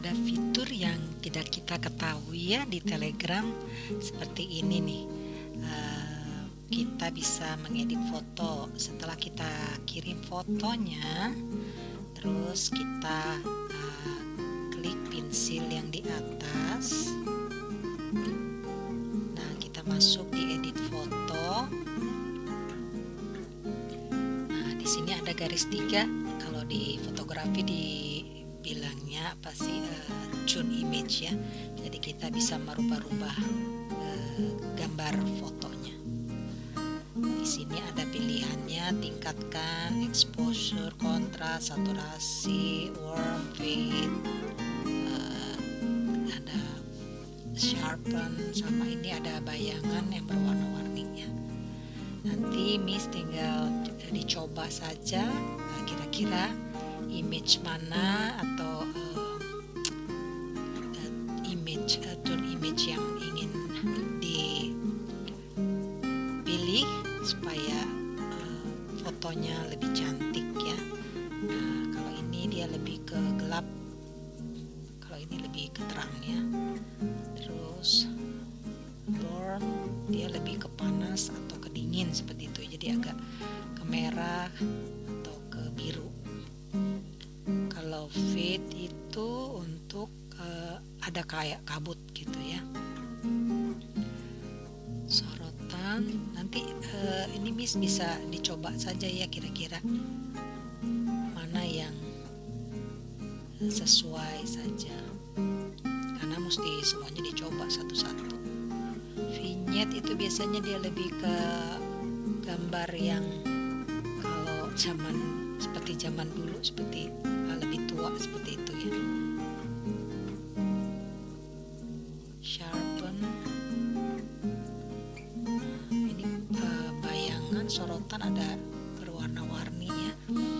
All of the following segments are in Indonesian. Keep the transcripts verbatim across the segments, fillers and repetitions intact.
ada fitur yang tidak kita ketahui ya di Telegram seperti ini nih. Eh, kita bisa mengedit foto. Setelah kita kirim fotonya, terus kita eh, klik pensil yang di atas. Nah, kita masuk di edit foto. Nah, di sini ada garis tiga. Kalau di fotografi dibilangnya apa sih, uh, tune image ya. Jadi kita bisa merubah-rubah uh, gambar fotonya. Di sini ada pilihannya, tingkatkan exposure, kontras, saturasi, warm, fade, uh, ada sharpen, sama ini ada bayangan yang berwarna-warninya. Nanti Miss tinggal dicoba saja uh, kira-kira image mana atau uh, uh, image uh, tone image yang ingin dipilih supaya uh, fotonya lebih cantik ya. Nah, kalau ini dia lebih ke gelap, kalau ini lebih ke terang ya. Terus warm dia lebih ke panas atau ke dingin seperti itu, jadi agak ke merah atau ke biru. Kalau fade itu untuk uh, ada kayak kabut gitu ya. Sorotan nanti uh, ini Miss bisa dicoba saja ya, kira-kira mana yang sesuai saja, karena mesti semuanya dicoba satu-satu. Vignette itu biasanya dia lebih ke gambar yang kalau zaman seperti zaman dulu, seperti uh, lebih tua seperti itu ya. Sharpen, nah, ini uh, bayangan sorotan ada berwarna-warni ya.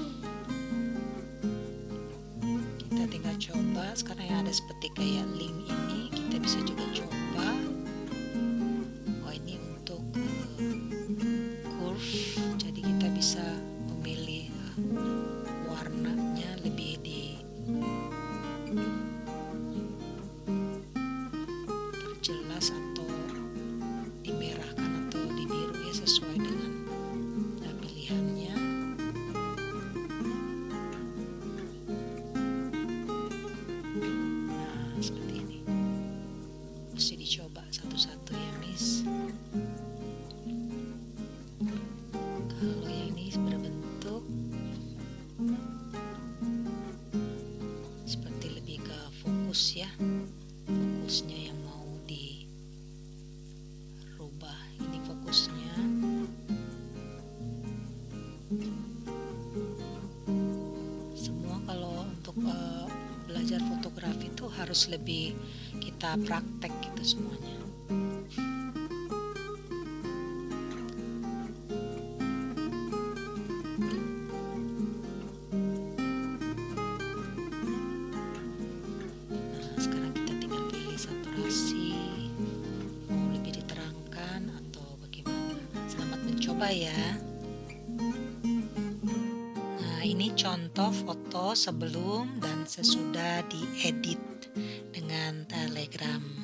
Kita tinggal coba. Sekarang yang ada seperti kayak link ini kita bisa juga coba. Oh, ini untuk uh, curve, jadi kita bisa memilih uh, warnanya lebih di perjelas atau dimerahkan atau dibiru ya, sesuai dengan uh, pilihannya. Nah, seperti ini. Mesti dicoba satu-satu ya, Miss. Kalau yang ini berbentuk seperti lebih ke fokus ya, fokusnya yang mau dirubah. Ini fokusnya. Semua kalau untuk uh, belajar fotografi itu harus lebih kita praktek gitu semuanya. Nah, sekarang kita tinggal pilih saturasi, mau lebih diterangkan atau bagaimana. Selamat mencoba ya. Nah, ini contoh foto sebelum dan sesudah diedit dengan Telegram.